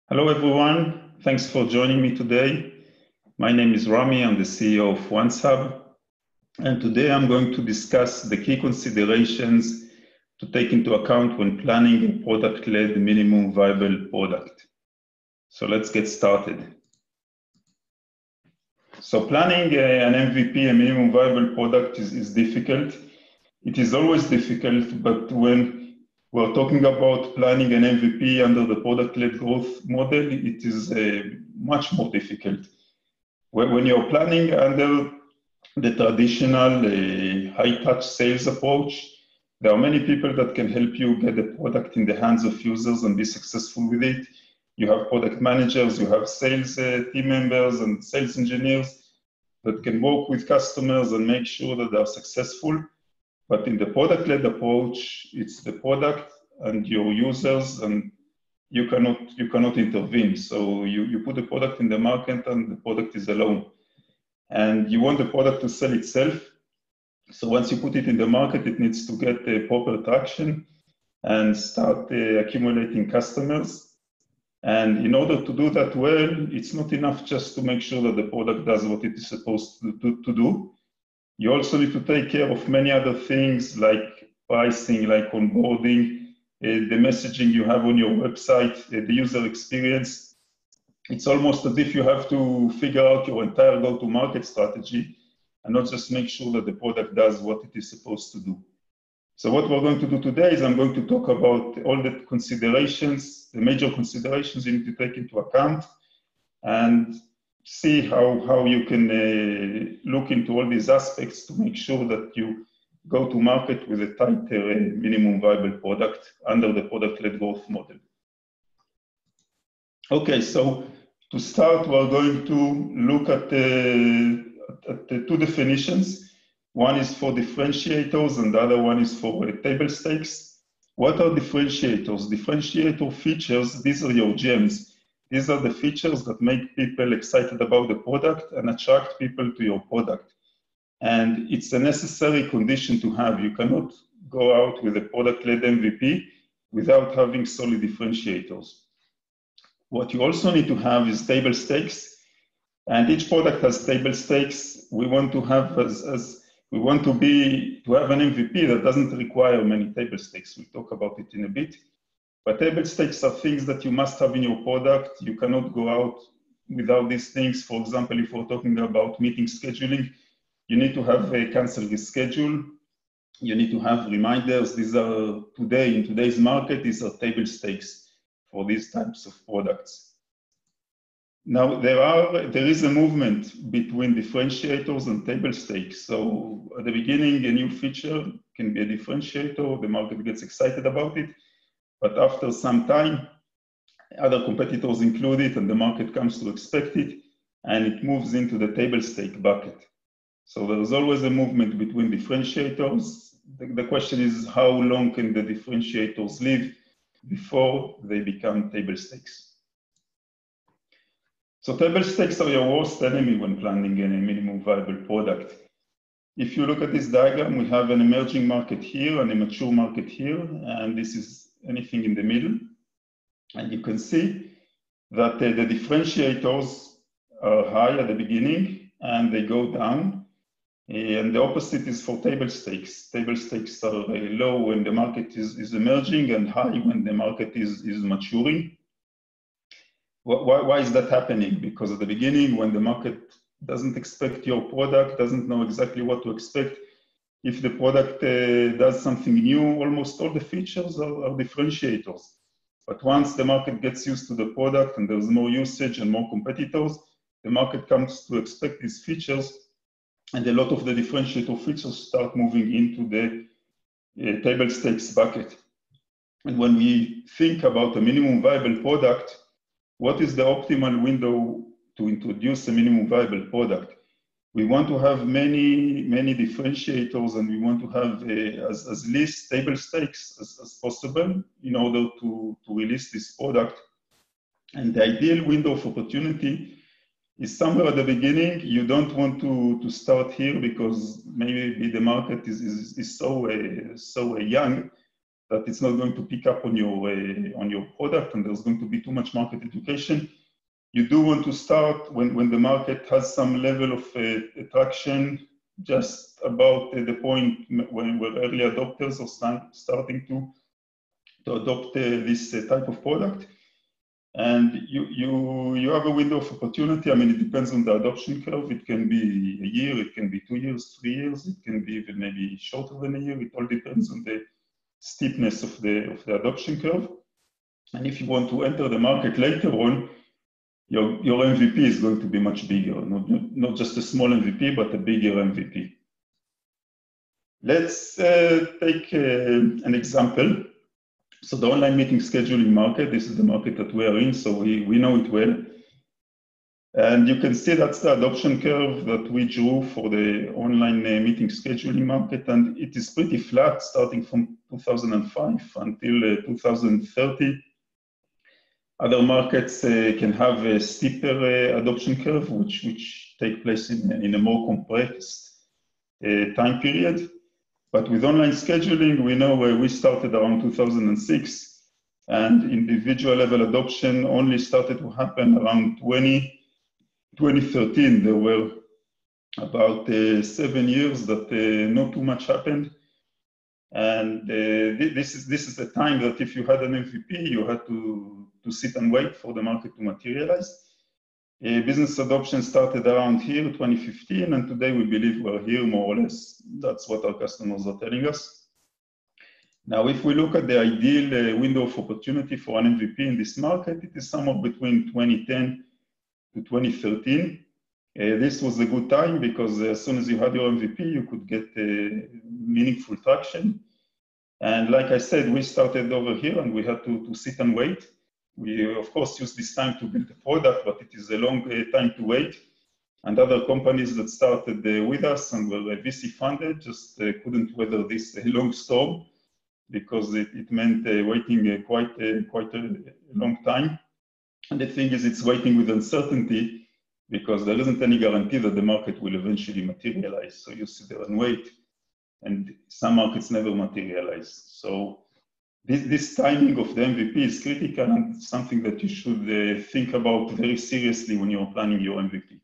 Hello, everyone. Thanks for joining me today. My name is Rami. I'm the CEO of OneSub. And today I'm going to discuss the key considerations to take into account when planning a product-led minimum viable product. So let's get started. So planning an MVP, a minimum viable product, is difficult. It is always difficult, but when we're talking about planning an MVP under the product-led growth model, it is much more difficult. When you're planning under the traditional high-touch sales approach, there are many people that can help you get the product in the hands of users and be successful with it. You have product managers, you have sales team members and sales engineers that can work with customers and make sure that they are successful. But in the product-led approach, it's the product and your users, and you cannot intervene. So you put the product in the market and the product is alone. And you want the product to sell itself. So once you put it in the market, it needs to get proper traction and start accumulating customers. And in order to do that well, it's not enough just to make sure that the product does what it is supposed to do. You also need to take care of many other things like pricing, like onboarding, the messaging you have on your website, the user experience. It's almost as if you have to figure out your entire go-to-market strategy and not just make sure that the product does what it is supposed to do. So what we're going to do today is I'm going to talk about all the considerations, the major considerations you need to take into account, and see how you can look into all these aspects to make sure that you go to market with a tighter minimum viable product under the product-led growth model. Okay, so to start, we're going to look at the two definitions. One is for differentiators and the other one is for table stakes. What are differentiators? Differentiator features, these are your gems. These are the features that make people excited about the product and attract people to your product. And it's a necessary condition to have. You cannot go out with a product-led MVP without having solid differentiators. What you also need to have is table stakes. And each product has table stakes. We want to have to have an MVP that doesn't require many table stakes. We'll talk about it in a bit. But table stakes are things that you must have in your product. You cannot go out without these things. For example, if we're talking about meeting scheduling, you need to have a cancel reschedule. You need to have reminders. These are in today's market, these are table stakes for these types of products. Now, there is a movement between differentiators and table stakes. So at the beginning, a new feature can be a differentiator. The market gets excited about it. But after some time, other competitors include it and the market comes to expect it, and it moves into the table stake bucket. So there is always a movement between differentiators. The question is, how long can the differentiators live before they become table stakes? So table stakes are your worst enemy when planning a minimum viable product. If you look at this diagram, we have an emerging market here and a mature market here, and this is anything in the middle. And you can see that the differentiators are high at the beginning and they go down. And the opposite is for table stakes. Table stakes are low when the market is emerging and high when the market is maturing. Why is that happening? Because at the beginning, when the market doesn't expect your product, doesn't know exactly what to expect, if the product does something new, almost all the features are differentiators. But once the market gets used to the product and there's more usage and more competitors, the market comes to expect these features, and a lot of the differentiator features start moving into the table stakes bucket. And when we think about a minimum viable product, what is the optimal window to introduce a minimum viable product? We want to have many differentiators, and we want to have as least table stakes as possible in order to release this product. And the ideal window of opportunity is somewhere at the beginning. You don't want to start here because maybe the market is so young that it's not going to pick up on your product, and there's going to be too much market education. You do want to start when the market has some level of traction, just about the point where early adopters are starting to adopt this type of product. And you have a window of opportunity. I mean, it depends on the adoption curve. It can be a year, it can be 2 years, 3 years, it can be even maybe shorter than a year. It all depends on the steepness of the adoption curve. And if you want to enter the market later on, your MVP is going to be much bigger, not just a small MVP, but a bigger MVP. Let's take an example. So the online meeting scheduling market, this is the market that we are in, so we know it well. And you can see that's the adoption curve that we drew for the online meeting scheduling market, and it is pretty flat starting from 2005 until 2030. Other markets can have a steeper adoption curve, which take place in a more compressed time period. But with online scheduling, we know we started around 2006, and individual level adoption only started to happen around 2013. There were about 7 years that not too much happened. And this is the time that if you had an MVP, you had to sit and wait for the market to materialize. Business adoption started around here, 2015, and today we believe we're here more or less. That's what our customers are telling us. Now, if we look at the ideal window of opportunity for an MVP in this market, it is somewhere between 2010 to 2013. This was a good time because as soon as you had your MVP, you could get meaningful traction. And like I said, we started over here and we had to sit and wait. We, of course, use this time to build the product, but it is a long time to wait. And other companies that started with us and were VC funded just couldn't weather this long storm because it meant waiting quite a long time. And the thing is, it's waiting with uncertainty because there isn't any guarantee that the market will eventually materialize. So you sit there and wait, and some markets never materialize. So this timing of the MVP is critical and something that you should think about very seriously when you're planning your MVP.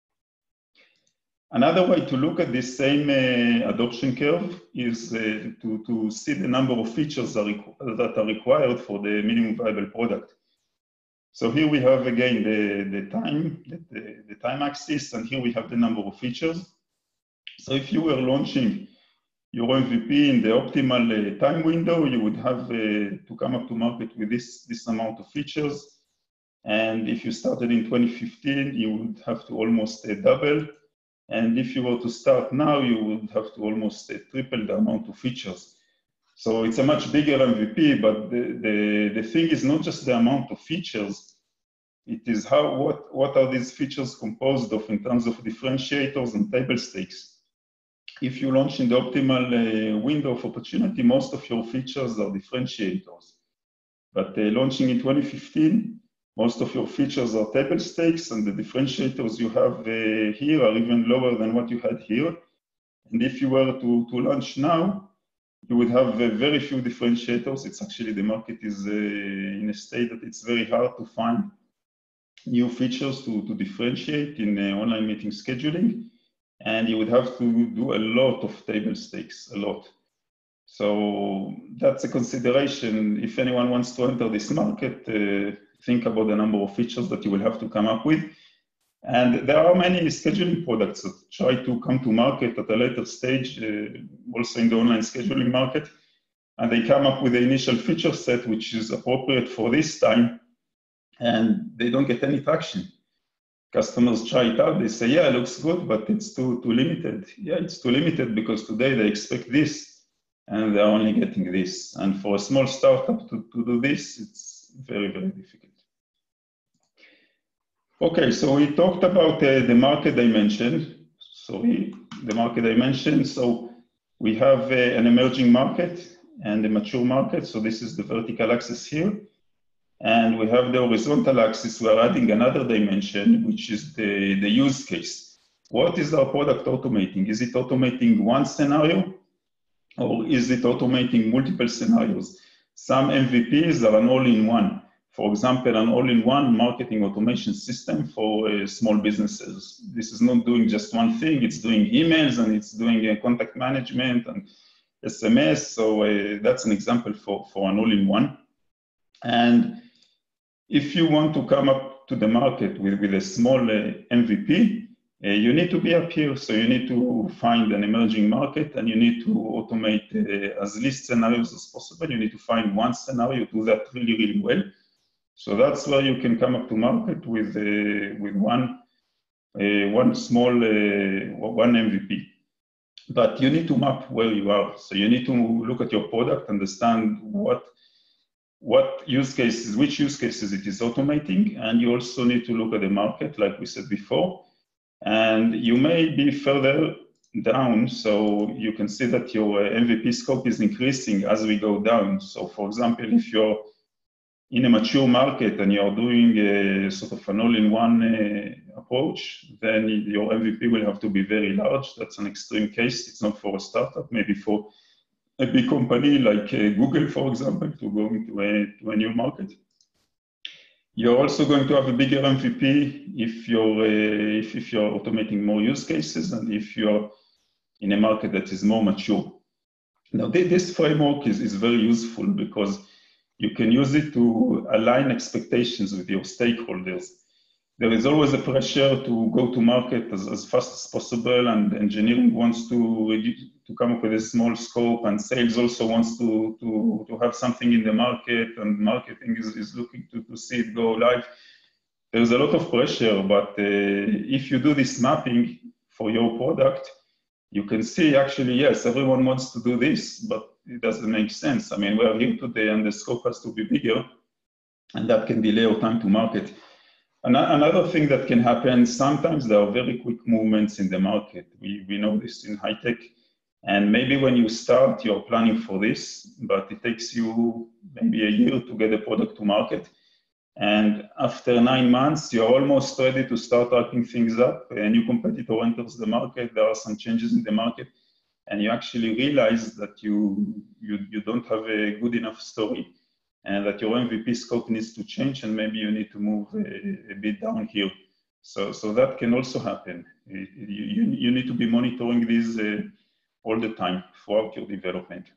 Another way to look at this same adoption curve is to see the number of features that are required for the minimum viable product. So here we have again the time axis, and here we have the number of features. So if you were launching your MVP in the optimal time window, you would have to come up to market with this amount of features. And if you started in 2015, you would have to almost double. And if you were to start now, you would have to almost triple the amount of features. So it's a much bigger MVP, but the thing is not just the amount of features, it is what are these features composed of in terms of differentiators and table stakes. If you launch in the optimal window of opportunity, most of your features are differentiators. But launching in 2015, most of your features are table stakes, and the differentiators you have here are even lower than what you had here. And if you were to launch now, you would have very few differentiators. It's actually, the market is in a state that it's very hard to find new features to differentiate in online meeting scheduling. And you would have to do a lot of table stakes, a lot. So that's a consideration. If anyone wants to enter this market, think about the number of features that you will have to come up with. And there are many scheduling products that try to come to market at a later stage, also in the online scheduling market. And they come up with the initial feature set, which is appropriate for this time, and they don't get any traction. Customers try it out, they say, yeah, it looks good, but it's too limited. Yeah, it's too limited because today they expect this, and they're only getting this. And for a small startup to do this, it's very, very difficult. Okay, so we talked about the market dimension. So we have an emerging market and a mature market. So this is the vertical axis here. And we have the horizontal axis. We're adding another dimension, which is the use case. What is our product automating? Is it automating one scenario? or is it automating multiple scenarios? Some MVPs are an all-in-one. For example, an all-in-one marketing automation system for small businesses. This is not doing just one thing, it's doing emails and it's doing contact management and SMS. So that's an example for an all-in-one. And if you want to come up to the market with a small MVP, you need to be up here. So you need to find an emerging market and you need to automate as least scenarios as possible. You need to find one scenario, do that really, really well. So that's where you can come up to market with one small one MVP. But you need to map where you are. So you need to look at your product, understand what use cases, which use cases it is automating, and you also need to look at the market, like we said before. And you may be further down, so you can see that your MVP scope is increasing as we go down. So for example, if you're in a mature market and you're doing a sort of an all-in-one approach, then your MVP will have to be very large. That's an extreme case. It's not for a startup, maybe for a big company like Google, for example, to go into a new market. You're also going to have a bigger MVP if you're automating more use cases and if you're in a market that is more mature. Now, this framework is very useful because you can use it to align expectations with your stakeholders. There is always a pressure to go to market as fast as possible, and engineering wants to come up with a small scope, and sales also wants to have something in the market, and marketing is looking to see it go live. There's a lot of pressure, but if you do this mapping for your product, you can see actually, yes, everyone wants to do this, but it doesn't make sense. I mean, we are here today and the scope has to be bigger, and that can delay our time to market. Another thing that can happen, sometimes there are very quick movements in the market. We know this in high tech. And maybe when you start, you're planning for this, but it takes you maybe a year to get a product to market. And after 9 months, you're almost ready to start wrapping things up. A new competitor enters the market, there are some changes in the market, and you actually realize that you don't have a good enough story, and that your MVP scope needs to change, and maybe you need to move a bit down here. So that can also happen. You need to be monitoring these all the time throughout your development.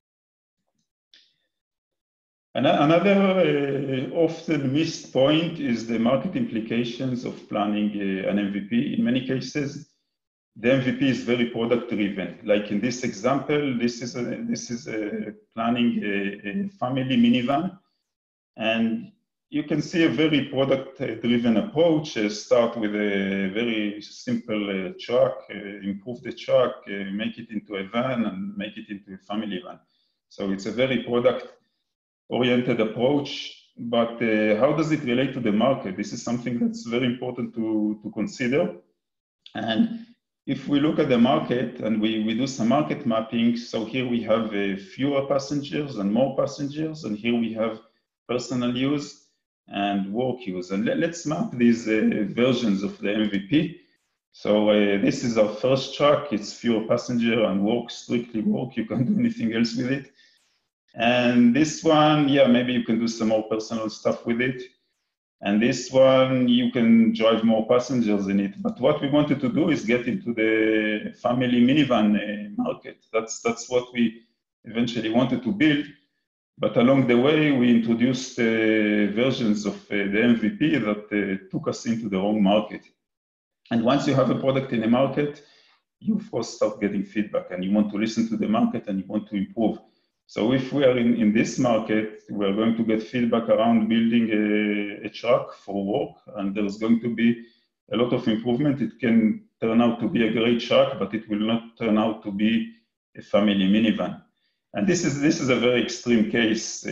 Another often missed point is the market implications of planning an MVP. In many cases, the MVP is very product driven. Like in this example, this is planning a family minivan, and you can see a very product driven approach. Start with a very simple truck, improve the truck, make it into a van, and make it into a family van. So it's a very product oriented approach, but how does it relate to the market? This is something that's very important to consider. And if we look at the market and we do some market mapping, so here we have fewer passengers and more passengers, and here we have personal use and work use. And let's map these versions of the MVP. So this is our first truck. It's fewer passenger and work, strictly work. You can't do anything else with it. And this one, yeah, maybe you can do some more personal stuff with it. And this one, you can drive more passengers in it. But what we wanted to do is get into the family minivan market. That's what we eventually wanted to build. But along the way, we introduced versions of the MVP that took us into the wrong market. And once you have a product in the market, you of course start getting feedback, and you want to listen to the market and you want to improve. So if we are in this market, we are going to get feedback around building a truck for work, and there's going to be a lot of improvement. It can turn out to be a great truck, but it will not turn out to be a family minivan. And this is a very extreme case.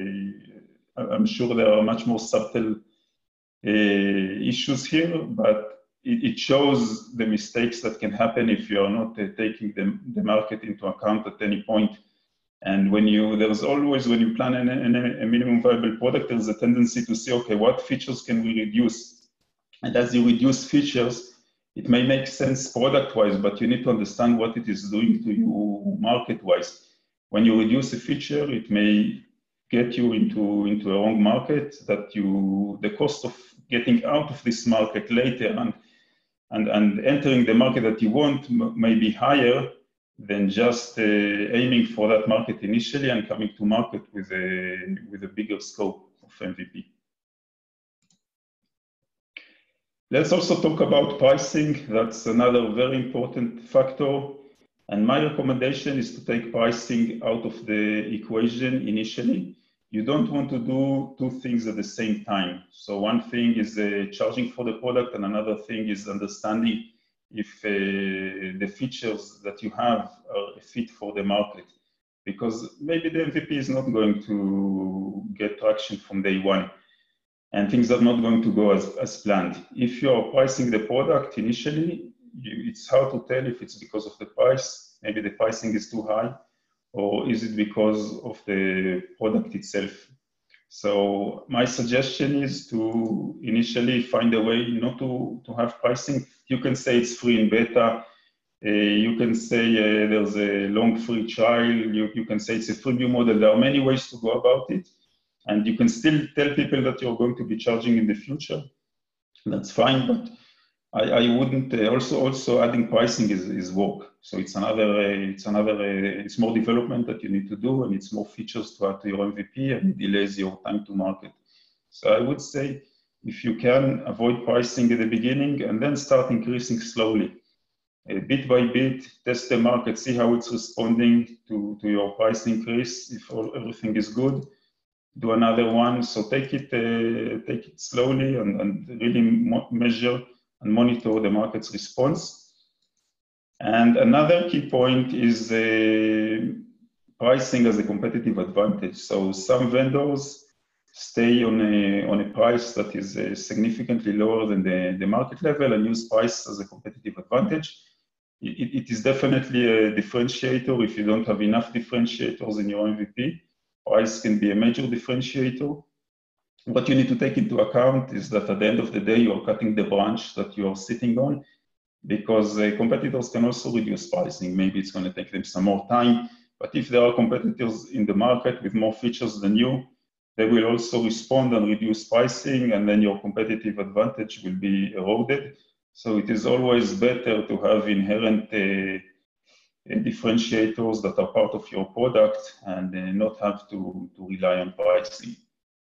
I'm sure there are much more subtle issues here, but it shows the mistakes that can happen if you are not taking the market into account at any point. And there's always, when you plan a minimum viable product, there's a tendency to say, okay, what features can we reduce? And as you reduce features, It may make sense product-wise, but you need to understand what it is doing to you market-wise. When you reduce a feature, it may get you into a wrong market, that the cost of getting out of this market later and entering the market that you want may be higher than just aiming for that market initially and coming to market with a bigger scope of MVP. Let's also talk about pricing. That's another very important factor. And my recommendation is to take pricing out of the equation initially. You don't want to do two things at the same time. So one thing is charging for the product, and another thing is understanding if the features that you have are a fit for the market. Because maybe the MVP is not going to get traction from day one, and things are not going to go as planned. If you are pricing the product initially, it's hard to tell if it's because of the price, maybe the pricing is too high, or is it because of the product itself? So my suggestion is to initially find a way not to have pricing. You can say it's free in beta. You can say there's a long free trial. You can say it's a freemium model. There are many ways to go about it. And you can still tell people that you're going to be charging in the future. That's fine, but I wouldn't. Also adding pricing is work. So it's more development that you need to do, and it's more features to add to your MVP, and it delays your time to market. So I would say if you can avoid pricing at the beginning and then start increasing slowly, bit by bit, test the market, see how it's responding to your price increase. If everything is good, do another one. So take it slowly and really measure and monitor the market's response. And another key point is pricing as a competitive advantage. So some vendors stay on a price that is significantly lower than the market level and use price as a competitive advantage. It is definitely a differentiator. If you don't have enough differentiators in your MVP, price can be a major differentiator. What you need to take into account is that at the end of the day, you are cutting the branch that you are sitting on, because competitors can also reduce pricing. Maybe it's going to take them some more time, but if there are competitors in the market with more features than you, they will also respond and reduce pricing, and then your competitive advantage will be eroded. So it is always better to have inherent differentiators that are part of your product and not have to rely on pricing.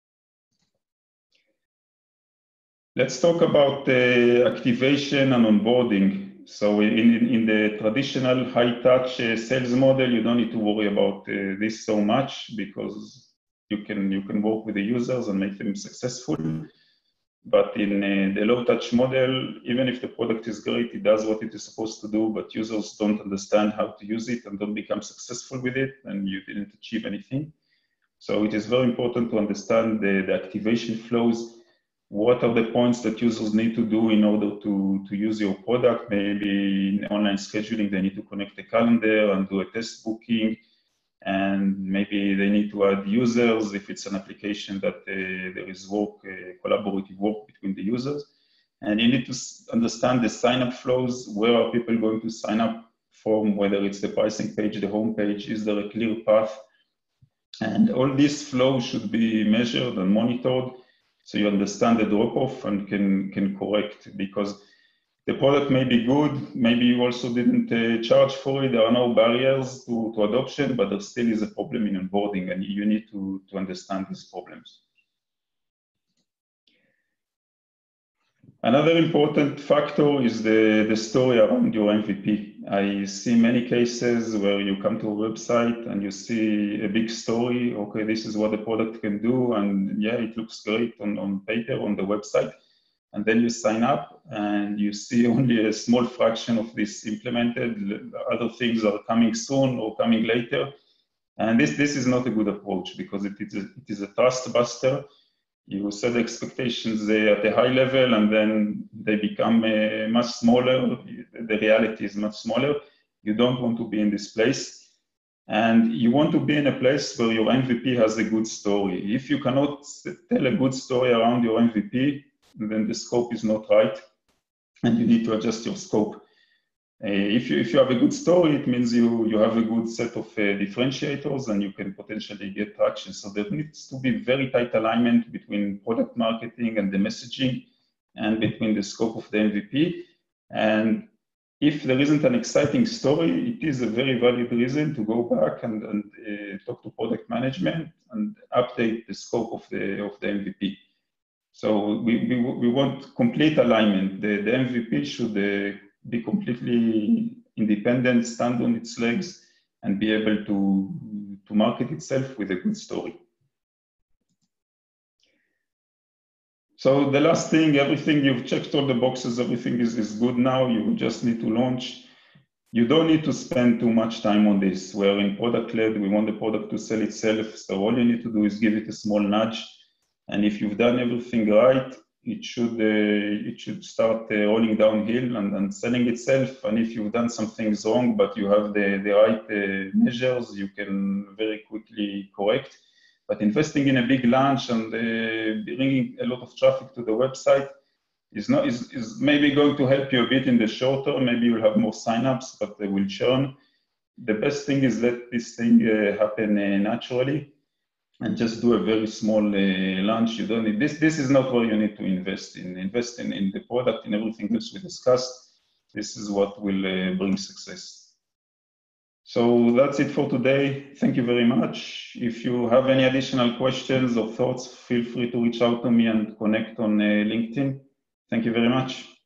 Let's talk about activation and onboarding. So in the traditional high-touch sales model, you don't need to worry about this so much, because you can work with the users and make them successful. But in the low-touch model, even if the product is great, it does what it is supposed to do, but users don't understand how to use it and don't become successful with it, and you didn't achieve anything. So it is very important to understand the activation flows. What are the points that users need to do in order to use your product? Maybe in online scheduling, they need to connect a calendar and do a test booking. And maybe they need to add users if it's an application that there is collaborative work between the users. And you need to understand the sign-up flows. Where are people going to sign up from? Whether it's the pricing page, the home page, is there a clear path? And all this flow should be measured and monitored, so you understand the drop-off and can correct, because the product may be good, maybe you also didn't charge for it, there are no barriers to adoption, but there still is a problem in onboarding, and you need to understand these problems. Another important factor is the story around your MVP. I see many cases where you come to a website and you see a big story. Okay, this is what the product can do, and yeah, it looks great on paper on the website. And then you sign up and you see only a small fraction of this implemented. Other things are coming soon or coming later. And this is not a good approach, because it is a trust buster. You set expectations at a high level, and then they become much smaller. The reality is much smaller. You don't want to be in this place. And you want to be in a place where your MVP has a good story. If you cannot tell a good story around your MVP, then the scope is not right. and you need to adjust your scope. If you have a good story, it means you have a good set of differentiators and you can potentially get traction. So there needs to be very tight alignment between product marketing and the messaging and between the scope of the MVP. And if there isn't an exciting story, it is a very valid reason to go back and talk to product management and update the scope of the MVP. So we want complete alignment. The MVP should be completely independent, stand on its legs, and be able to market itself with a good story. So the last thing, everything, you've checked all the boxes, everything is good now, you just need to launch. You don't need to spend too much time on this. We're in product-led, we want the product to sell itself, so all you need to do is give it a small nudge. And if you've done everything right, it should start rolling downhill and selling itself. And if you've done some things wrong, but you have the right measures, you can very quickly correct. But investing in a big launch and bringing a lot of traffic to the website is maybe going to help you a bit in the short term. Maybe you'll have more signups, but they will churn. The best thing is let this thing happen naturally. And just do a very small launch. You don't need this. This is not where you need to invest in. Invest in the product and everything else we discussed. This is what will bring success. So that's it for today. Thank you very much. If you have any additional questions or thoughts, feel free to reach out to me and connect on LinkedIn. Thank you very much.